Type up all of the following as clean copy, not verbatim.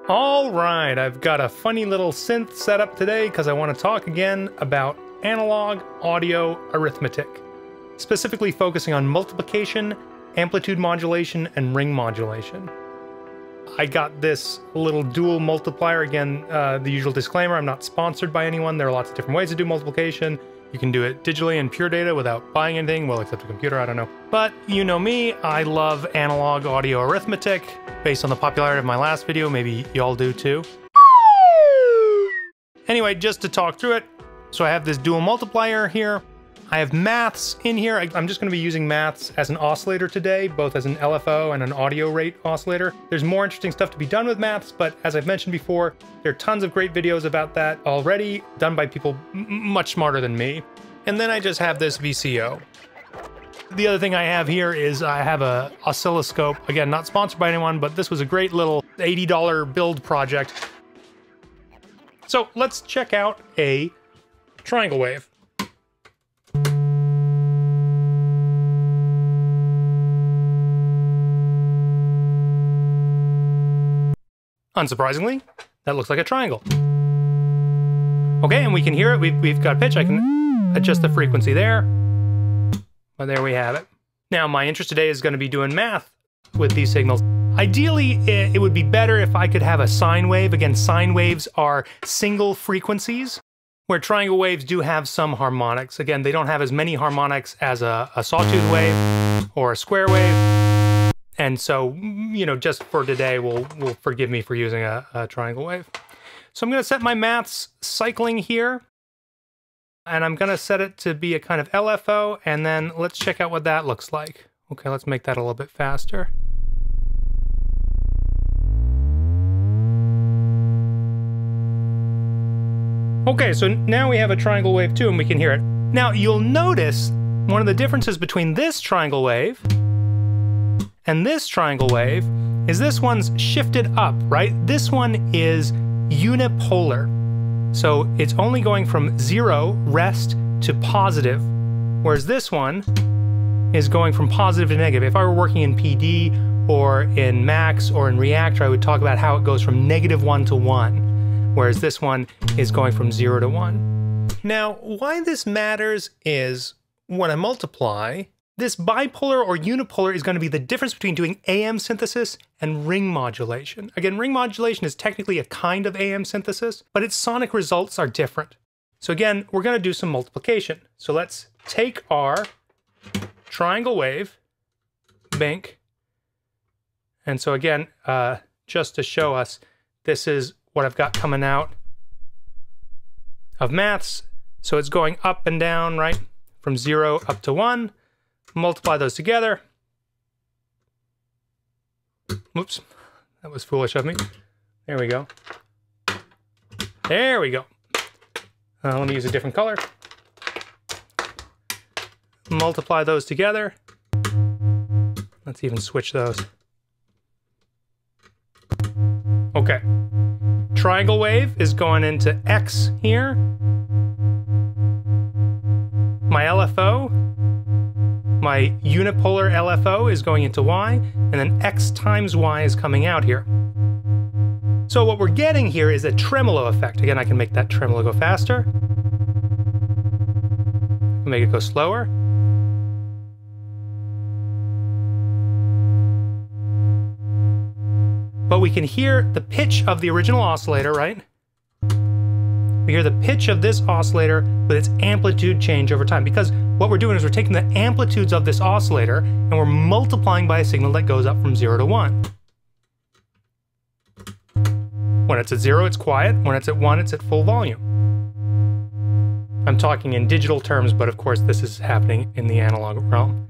All right, I've got a funny little synth set up today because I want to talk again about analog audio arithmetic, specifically focusing on multiplication, amplitude modulation, and ring modulation. I got this little dual multiplier. Again, the usual disclaimer, I'm not sponsored by anyone. There are lots of different ways to do multiplication. You can do it digitally in pure data without buying anything, well, except a computer, I don't know. But you know me, I love analog audio arithmetic. Based on the popularity of my last video, maybe y'all do too. Anyway, just to talk through it, so I have this dual multiplier here. I have maths in here. I'm just going to be using maths as an oscillator today, both as an LFO and an audio rate oscillator. There's more interesting stuff to be done with maths, but as I've mentioned before, there are tons of great videos about that already, done by people much smarter than me. And then I just have this VCO. The other thing I have here is I have a oscilloscope. Again, not sponsored by anyone, but this was a great little $80 build project. So let's check out a triangle wave. Unsurprisingly, that looks like a triangle. Okay, and we can hear it. We've got pitch. I can adjust the frequency there. Well, there we have it. Now, my interest today is going to be doing math with these signals. Ideally, it would be better if I could have a sine wave. Again, sine waves are single frequencies, where triangle waves do have some harmonics. Again, they don't have as many harmonics as a sawtooth wave or a square wave. And so, you know, just for today, will forgive me for using a triangle wave. So I'm going to set my maths cycling here. And I'm going to set it to be a kind of LFO, and then let's check out what that looks like. Okay, let's make that a little bit faster. Okay, so now we have a triangle wave too, and we can hear it. Now, you'll notice one of the differences between this triangle wave and this triangle wave is this one's shifted up, right? This one is unipolar. So it's only going from 0, rest, to positive, whereas this one is going from positive to negative. If I were working in PD or in Max or in Reaktor, I would talk about how it goes from -1 to 1, whereas this one is going from 0 to 1. Now, why this matters is when I multiply, this bipolar or unipolar is going to be the difference between doing AM synthesis and ring modulation. Again, ring modulation is technically a kind of AM synthesis, but its sonic results are different. So again, we're going to do some multiplication. So let's take our triangle wave, bink, and so again, just to show us, this is what I've got coming out of maths. So it's going up and down, right? From 0 up to 1. Multiply those together. Oops, that was foolish of me. There we go. There we go. Let me use a different color. Multiply those together. Let's even switch those. Okay. Triangle wave is going into X here. My LFO, my unipolar LFO is going into Y, and then X times Y is coming out here. So what we're getting here is a tremolo effect. Again, I can make that tremolo go faster. I can make it go slower. But we can hear the pitch of the original oscillator, right? We hear the pitch of this oscillator with its amplitude change over time, because what we're doing is we're taking the amplitudes of this oscillator and we're multiplying by a signal that goes up from 0 to 1. When it's at 0, it's quiet. When it's at 1, it's at full volume. I'm talking in digital terms, but of course this is happening in the analog realm.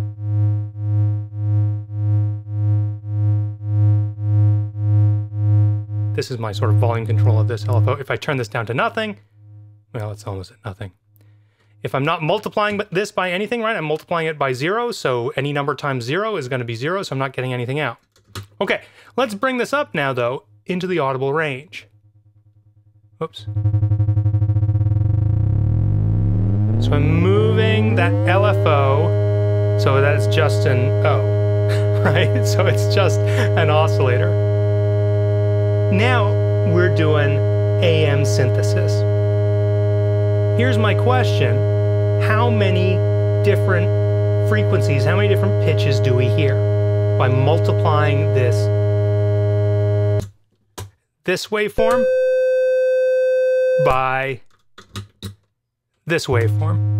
This is my sort of volume control of this LFO. If I turn this down to nothing, well, it's almost at nothing. If I'm not multiplying this by anything, right, I'm multiplying it by 0, so any number times 0 is going to be 0, so I'm not getting anything out. Okay, let's bring this up now, though, into the audible range. Oops. So I'm moving that LFO so that it's just an O, right? So it's just an oscillator. now we're doing AM synthesis. Here's my question. How many different frequencies, how many different pitches do we hear by multiplying this waveform by this waveform?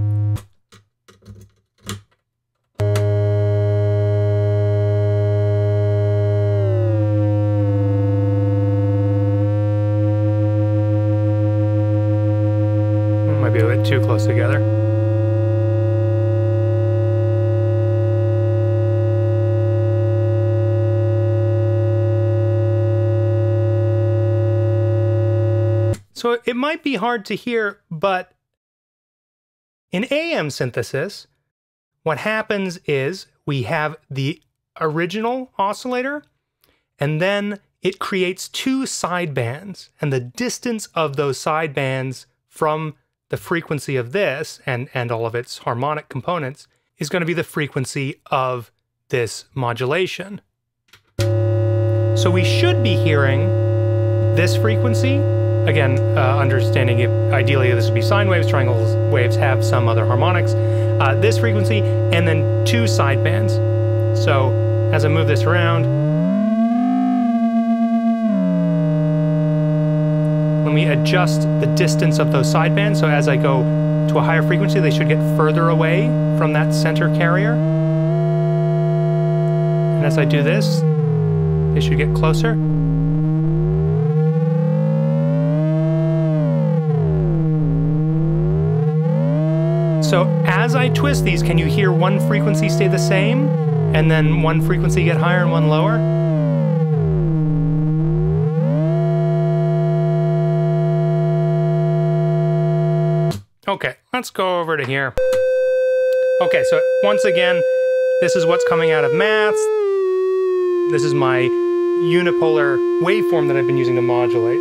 Might be a bit too close together. So it might be hard to hear, but in AM synthesis, what happens is we have the original oscillator, and then it creates two sidebands, and the distance of those sidebands from the frequency of this and all of its harmonic components is going to be the frequency of this modulation. So we should be hearing this frequency. Again, understanding it, ideally this would be sine waves, triangle waves have some other harmonics. This frequency, and then two sidebands. So as I move this around, when we adjust the distance of those sidebands, so as I go to a higher frequency, they should get further away from that center carrier. And as I do this, they should get closer. So as I twist these, can you hear one frequency stay the same, and then one frequency get higher and one lower? Okay, let's go over to here. Okay, so once again, this is what's coming out of maths. This is my unipolar waveform that I've been using to modulate.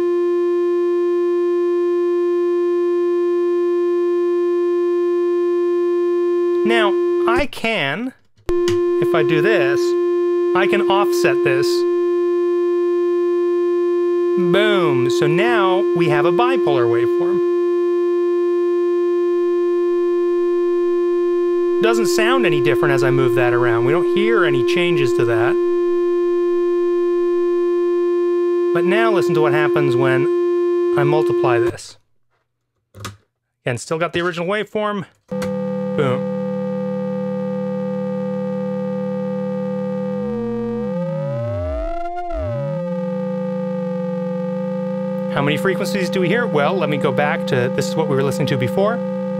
Now, I can, if I do this, I can offset this. Boom. So now we have a bipolar waveform. Doesn't sound any different as I move that around. We don't hear any changes to that. But now listen to what happens when I multiply this. Again, still got the original waveform. Boom. How many frequencies do we hear? Well, let me go back to, this is what we were listening to before.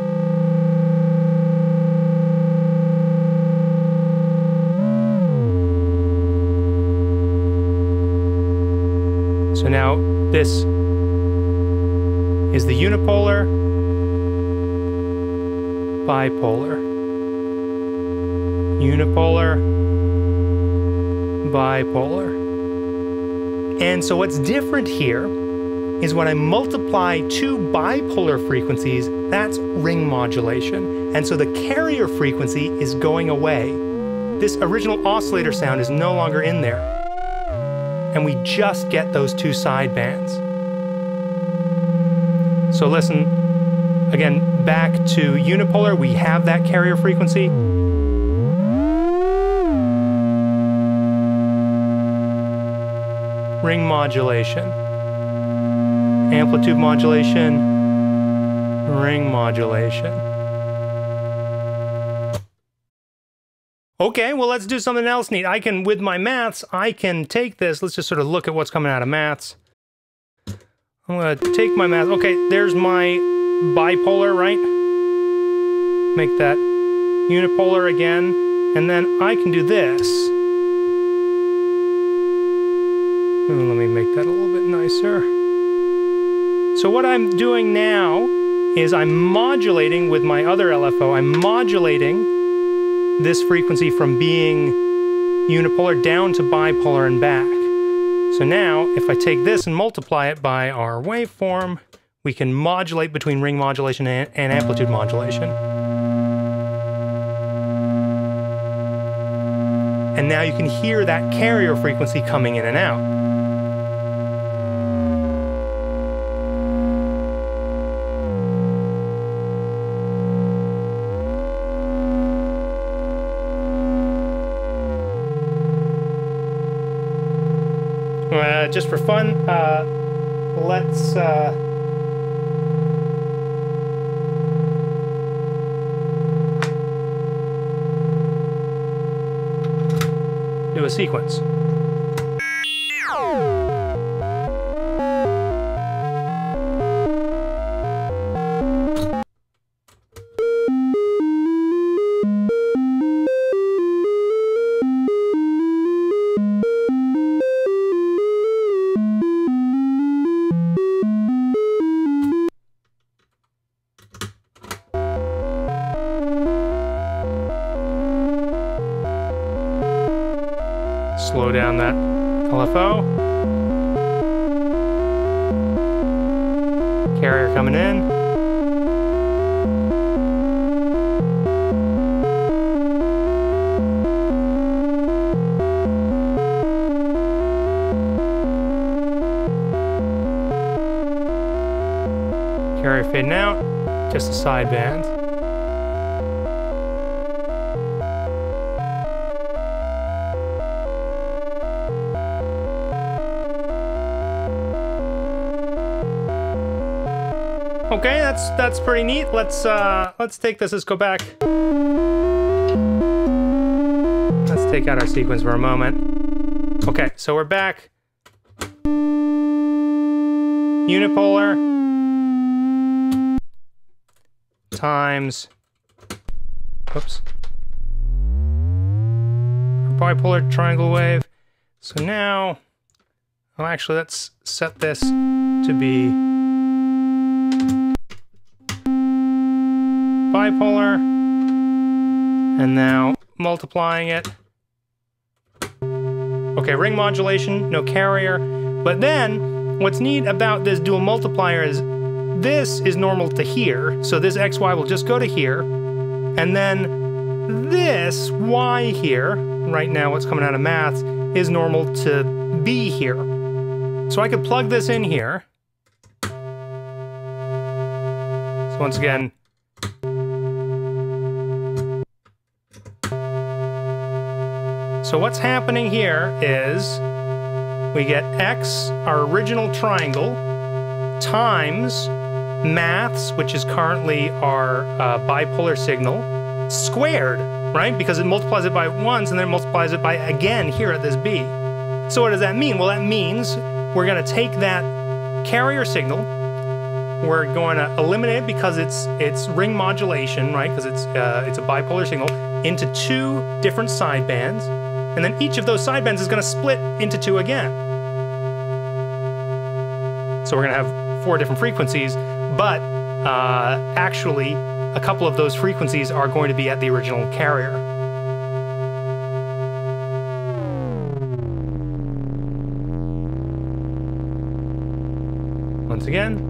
So now this is the unipolar, bipolar, unipolar, bipolar. And so what's different here is when I multiply two bipolar frequencies, that's ring modulation. And so the carrier frequency is going away. This original oscillator sound is no longer in there. And we just get those two sidebands. So listen, again, back to unipolar, we have that carrier frequency. Ring modulation. Amplitude modulation, ring modulation. Okay, well, let's do something else neat. I can, with my maths, I can take this, let's just sort of look at what's coming out of maths. I'm gonna take my math, okay, there's my bipolar, right? Make that unipolar again, and then I can do this. Let me make that a little bit nicer. So what I'm doing now is I'm modulating with my other LFO, I'm modulating this frequency from being unipolar down to bipolar and back. So now, if I take this and multiply it by our waveform, we can modulate between ring modulation and amplitude modulation. And now you can hear that carrier frequency coming in and out. Just for fun, let's do a sequence. Slow down that LFO. Carrier coming in. Carrier fading out, just a sideband. Okay, that's pretty neat. Let's take this. Let's go back. Let's take out our sequence for a moment. Okay, so we're back. Unipolar times, oops, bipolar triangle wave. So now, well, actually, let's set this to be bipolar, and now multiplying it. Okay, ring modulation, no carrier. But then, what's neat about this dual multiplier is this is normal to here, so this XY will just go to here, and then this Y here, right now what's coming out of maths, is normal to B here. So I could plug this in here. So once again, so what's happening here is we get X, our original triangle, times maths, which is currently our bipolar signal, squared, right? Because it multiplies it by once and then it multiplies it by again here at this B. So what does that mean? Well, that means we're going to take that carrier signal, we're going to eliminate it because it's ring modulation, right? Because it's a bipolar signal, into two different sidebands. And then each of those sidebands is going to split into two again. So we're going to have 4 different frequencies, but actually a couple of those frequencies are going to be at the original carrier. Once again.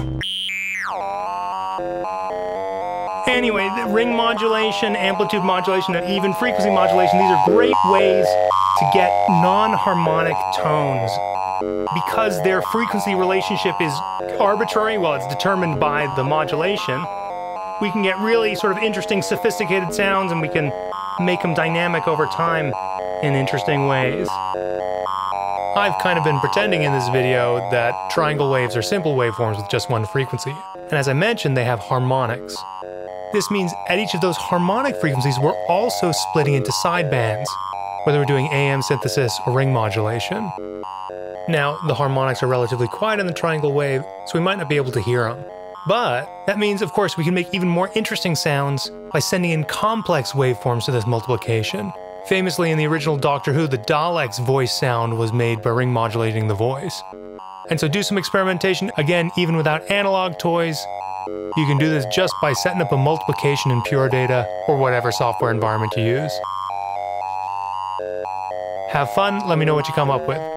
Anyway, the ring modulation, amplitude modulation, and even frequency modulation, these are great ways to get non-harmonic tones. Because their frequency relationship is arbitrary, well, it's determined by the modulation, we can get really sort of interesting, sophisticated sounds, and we can make them dynamic over time in interesting ways. I've kind of been pretending in this video that triangle waves are simple waveforms with just one frequency. And as I mentioned, they have harmonics. This means at each of those harmonic frequencies, we're also splitting into sidebands, whether we're doing AM synthesis or ring modulation. Now, the harmonics are relatively quiet in the triangle wave, so we might not be able to hear them. But that means, of course, we can make even more interesting sounds by sending in complex waveforms to this multiplication. Famously, in the original Doctor Who, the Dalek's voice sound was made by ring modulating the voice. And so do some experimentation, again, even without analog toys. You can do this just by setting up a multiplication in Pure Data or whatever software environment you use. Have fun, let me know what you come up with.